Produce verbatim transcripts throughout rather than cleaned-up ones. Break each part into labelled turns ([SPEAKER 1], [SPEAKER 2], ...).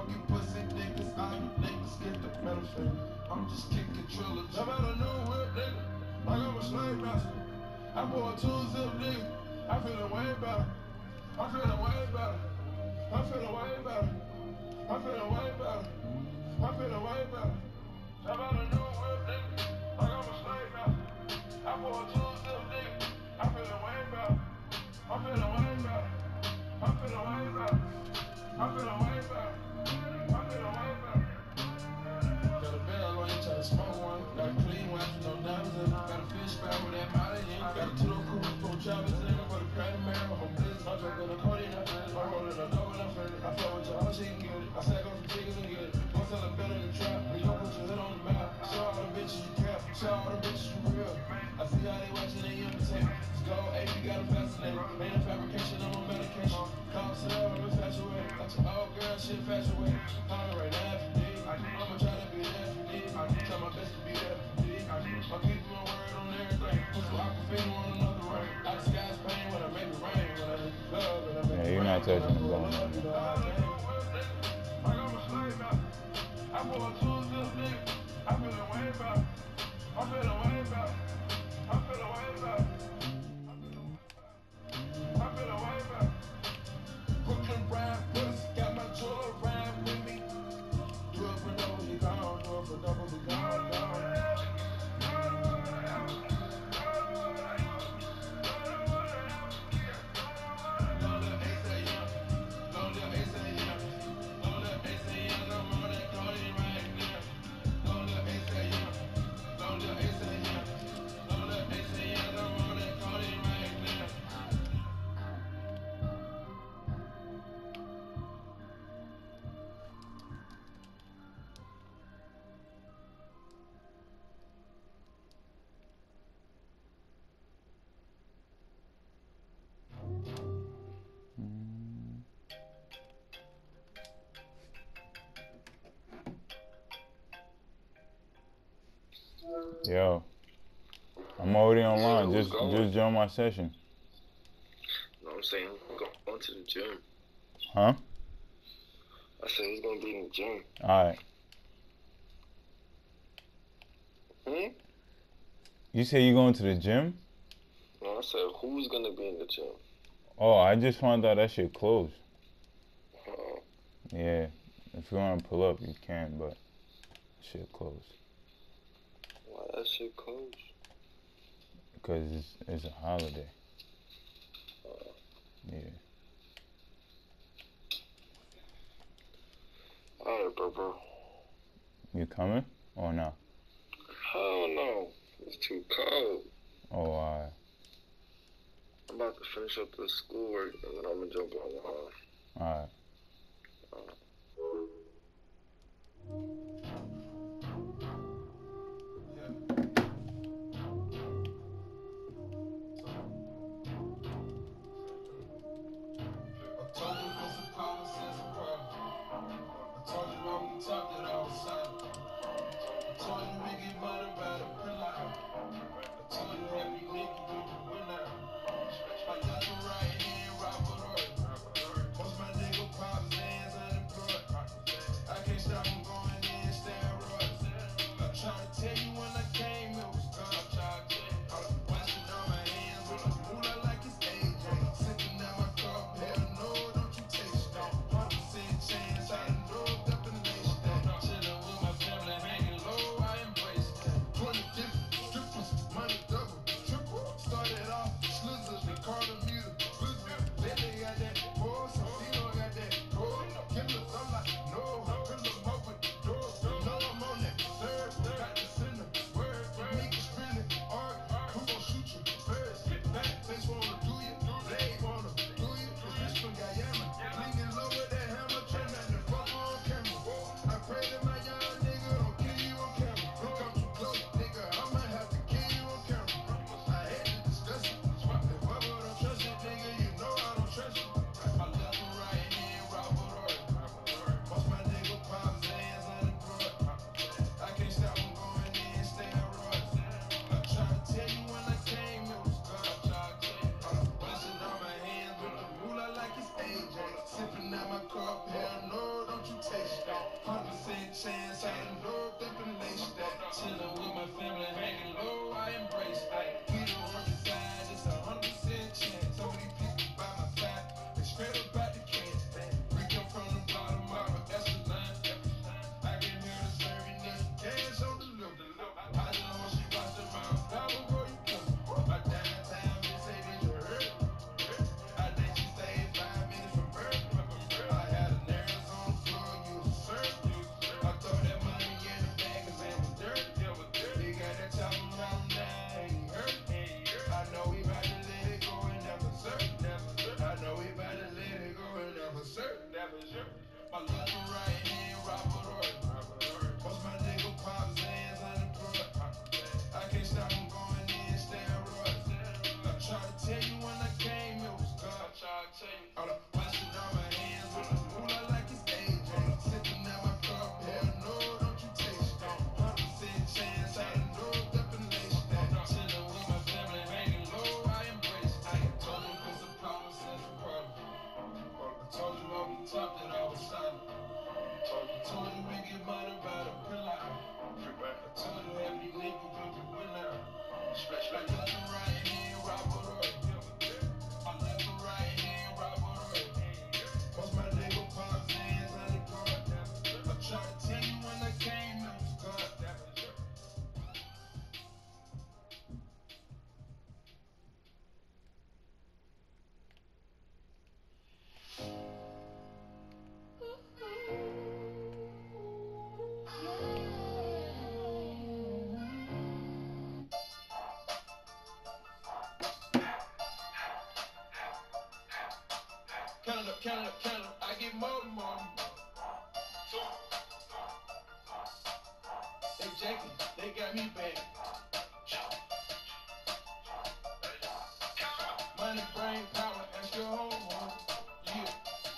[SPEAKER 1] you pussy niggas, all you niggas get the benefit. I'm just kicking trilogy. I better know whip, nigga. Like I'm a slave master. I bought a two zip, nigga. I feelin' way better. I'm feelin' way better. I'm feelin' way better. I'm feelin' way better. I'm feelin' way better. I better know whip, nigga. Like I'm a slave master. I bought a two zip, nigga. I feelin' way better. I'm feelin' way better. I'm feelin' way better. I'm feelin' way better. I'm feelin' way better. Got a bell on you, try to smoke one. Got a clean watch with no diamonds in it. Got a fish fry with that molly in it. Got a two cool for Travis in it. For the credit mirror, I'm blitz. I'm drinking a codeine, I'm feeling. I'm rolling a dope and I'm feeling. I flow with your hoe, she can get it. I sack on some chickens and get it. Don't sell a bill in the trap. You don't put your head on the map. Show all the bitches you cap. Show all the bitches you real. I see how they watching, they imitate. Let's go, A P got them fascinated. Ain't a fabrication, I'm on medication. Call sell, I'm infatuated. Got your old girl, she infatuated. Call me right now if you need. I'ma try to be there if you need. Try my best to be there if you need. I'm keeping my word on everything. Put some aquafina on another ring. Out of sky's pain when I make it rain. When I make it love, when I make it rain.
[SPEAKER 2] Yeah, you're not touching the bone.
[SPEAKER 1] I bought two zip, nigga. I feelin' way better. I'm feelin' way better. I'm feelin' way better. I'm feelin' way better. Brooklyn ride pussy, got my jewelry ride with me. Do it for double, you gone. Do it for double, you gone, gone.
[SPEAKER 2] Yo, I'm already online. Just just join my session.
[SPEAKER 3] No, I'm saying I'm going to the gym.
[SPEAKER 2] Huh?
[SPEAKER 3] I said he's gonna be in the gym.
[SPEAKER 2] Alright.
[SPEAKER 3] Hmm?
[SPEAKER 2] You say you going to the gym?
[SPEAKER 3] No, I said who's gonna be in the gym?
[SPEAKER 2] Oh, I just found out that shit closed.
[SPEAKER 3] Uh,
[SPEAKER 2] Yeah. If you want to pull up, you can, but shit closed.
[SPEAKER 3] why that shit closed?
[SPEAKER 2] Because it's, it's a holiday.
[SPEAKER 3] Uh,
[SPEAKER 2] Yeah.
[SPEAKER 3] Alright, bro, bro.
[SPEAKER 2] You coming or not?
[SPEAKER 3] Hell no. It's too cold.
[SPEAKER 2] Oh, alright.
[SPEAKER 3] I'm about to finish up the schoolwork and then I'm gonna jump on the off.
[SPEAKER 2] Alright.
[SPEAKER 1] chance, I done looked up and laced that. Chillin' with my family, hanging low, I embrace that. We don't run the side, it's a hundred percent chance. So many people by my side, they straight up out the can. We come from the bottom of an echelon. I came here to serve you, need cash on the loop. I just know she watched the mouth, power where you come. My downtown bitch say that you hurt. I think she stayed five minutes from birth. I had a nails on the floor, you was served. I throw that money in the bag, cause it was dirt. They got that talking around now, ain't hurt. I know we about to let it go and never serve. I know we about to let it go and never serve. My left and right hand, Robert Ory. Most my nigga pop Zans unemployed. I can't stop him going in steroids. I try to tell you when I came, it was God. I try to tell you. All the washing on my hands on the moolah like it's A J. Sipping at my cup, hell no, don't you taste it. one hundred percent chance, I done looked up and laced that. Chillin' with my family, hanging low, I embrace it. I told them cause the problem says the problem. I told you off the top that I was silent. I told you we get money by the pillar. I told you every nigga we can win out. My left and right hand, Robert Ory. My left and right hand, Robert Ory. Most my nigga pop Zans unemployed. I tried to tell you when I came, it was God. Count it up, count it up, count it up. I get more and more. They jacking, they got me bad. Money, brain, power, ask your home. Yeah.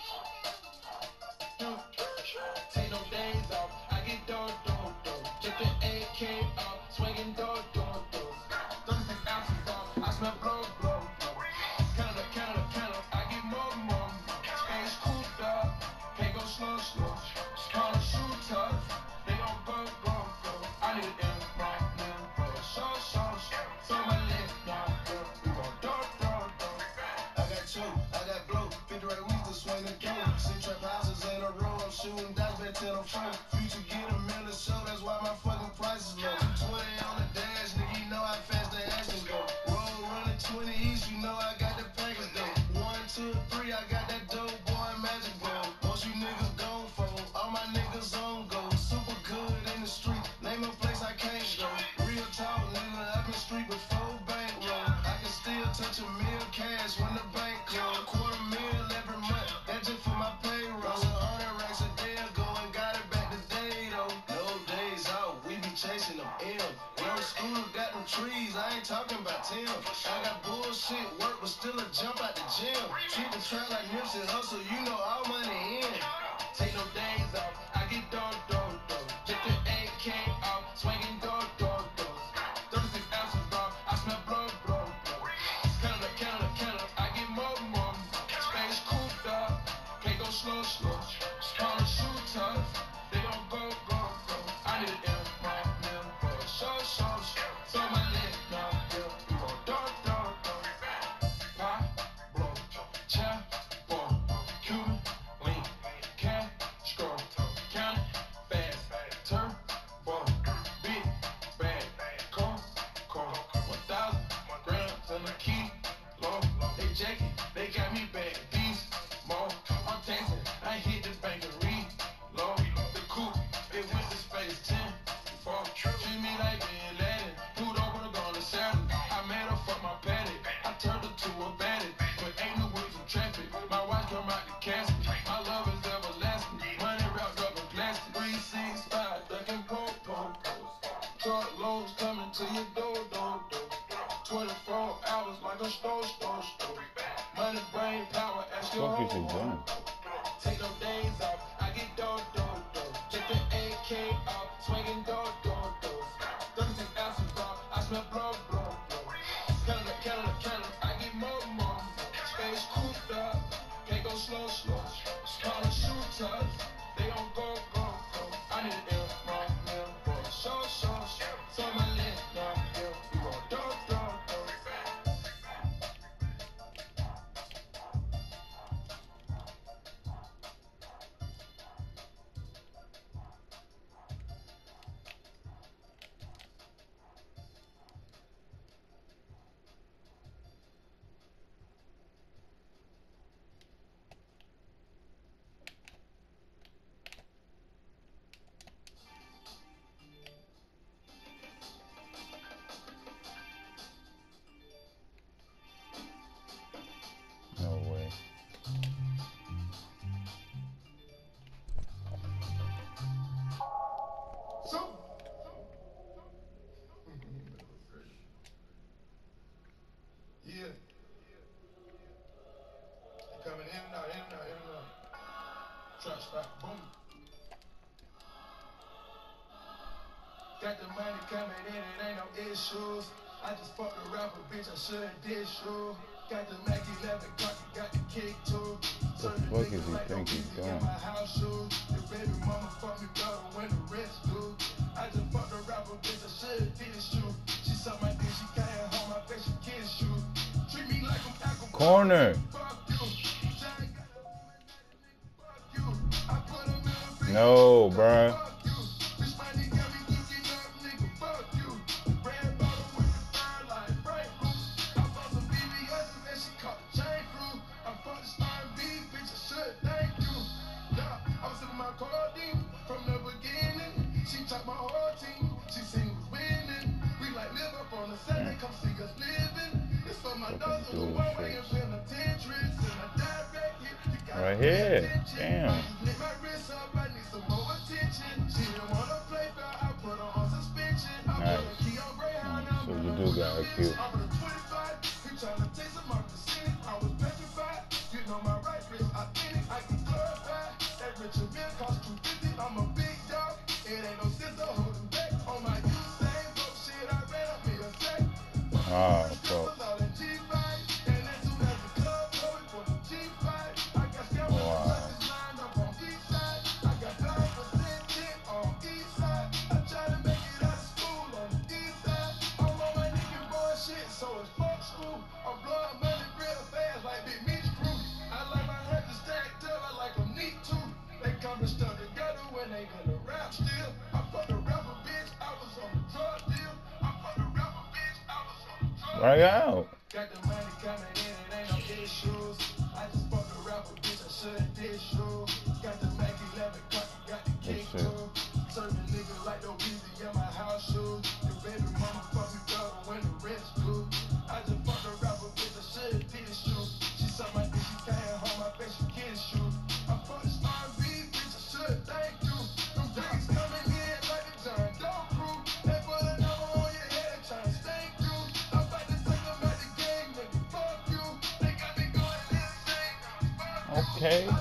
[SPEAKER 1] Dude, take no days off. I get door, door, door. Get the A K off, swinging door, door, door. thirty-six ounces off. I smell blow, blow, blow. Count it up, count it up, count it up. I get more and more. Space cooped up, can't go slow, slow. Call a shoe tough, they gon' go, go, go. I need an M, my name, bro. So, so, so. So my leg, now, bro. We gon' do, do, do. I got two, I got blow. fifty right weeks to swing the game. Six trap houses in a row. I'm shooting dice, bet till I'm front. Future get a million show, that's why my fucking price is low. twenty on the dash, nigga, you know how fast the action go. Roll running twenty east, you know I got the package though. One, two, three, I got that dope boy magic ball. Most you niggas gon' fold, all my niggas on go. Super good in the street, name a place I can't go. Real talk, nigga, up in the street with four bankroll. I can still touch a meal cash when the bank close. Quarter meal every month, that's just for my payroll. Lost a hundred racks a day ago and got it back today though. No days out, we be chasing them M's. No school got them trees, I ain't talking about Tim. I got bullshit work, but still a jump out the gym. Treat the trap like Nipsey Hustle, you know all money in. Take no days off, I get door, door, door. Get the A K off, swinging door, door, door. thirty-six ounces off, I smell blow, blow, blow. Count it up, count it up, count it up, I get more and more. Space cooped up, can't go slow, slow. Call a shoe tough, they gon' go, go, go. I need an M, my name, bro. So, so, so. So my leg, now, yeah. We gon' do, do, do. Pop, blow, chop, boy. Cuban, lean, cat, scroll. Count it, fast, turn, boy. Big, bag, cold, cold. One thousand grams in the key, low. They jacking, they got me bad. Beast, more. I'm tasting, I hit the bank and read, low. The coupe, it went to space ten, four. Treat me like being Latin. Pulled over to go on the Saturday. I made her fuck my paddock. I turned her to a bandit, but ain't no wheels in traffic. My wife come out the casket. My love is everlasting. Money wrapped up in plastic. Three, six, five, ducking pole, pole, poles. Truck loads coming to your door, door, door. twenty-four hours like a store, store, store. Money, brain, power, ask your
[SPEAKER 2] What the fuck is he
[SPEAKER 1] home.
[SPEAKER 2] doing?
[SPEAKER 1] Take no days off, I get door, door, door. Get the A K off, swinging door, door, door. thirty-six ounces off, I smell blow, blow, blow. Count it up, count it up, count it up, I get more, more. Space cooped up, can't go slow, slow. Call a shoe tough, they gon' go, go, go. I need an So. Yeah. Coming in and out, in and out, in and out. Trap spot, boom. Got the money coming in, it ain't no issues. I just fucked a rapper, bitch, I shouldn't dish you. Got the Mac eleven cocky, got the kick too.
[SPEAKER 2] What the fuck is he think he's doing?
[SPEAKER 1] My house shoes. Your baby mama fuck me better when the rest do. I just fucked a rapper, bitch, I shouldn't dish you. She suck my dick, she came home, I bet she kiss you. Treat me like I'm alcohol.
[SPEAKER 2] Corner. No, bruh. Right here. Damn. Nice. So you do got a cue. Ah, fuck. Right out. Got the money coming in, it ain't no issues. I just fucked a rapper, bitch, I shouldn't dish you. Got the Mac eleven cocky, got the kick too. Serving niggas like no easy in my house shoes. Your baby mama fuck me better when the rest do. I just fucked a rapper, bitch, I shouldn't dish you. She suck my dick, she came home, I bet she kiss you. I fucked this R and B, bitch, I should thank you. Them days coming in like the John Doe crew. They put a number on your head, trying to stank you. Okay.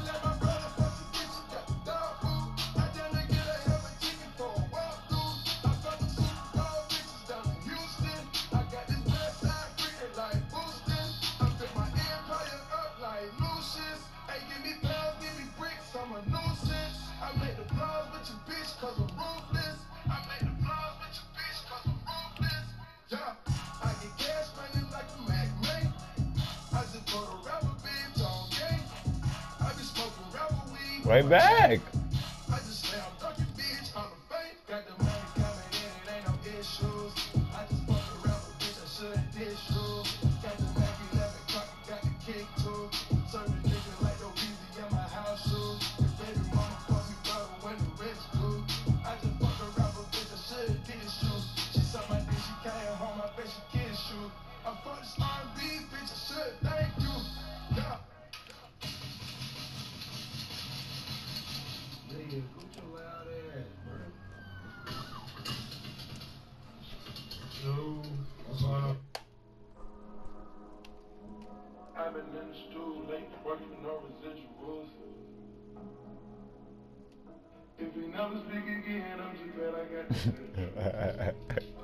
[SPEAKER 2] Right back. I just say I'm ducking, bitch, I'm a fake. Got the money coming in, it ain't no issues. I just fuck a rapper, bitch, I shouldn't dish you. Got the Mac eleven cocky, got the kick too. Serving niggas like no easy in my house shoes. Your baby mama fuck me better when the rest do. I just fuck a rapper, bitch, I shouldn't dish you. She suck my dick, she came home, I bet she kiss you. I fuck this R and B, bitch, I should thank you. Yeah. Yeah, go your loud ass, bro. Yo, what's up? I've been in the stool late, working no residuals. If you never speak again, I'm just glad I got this.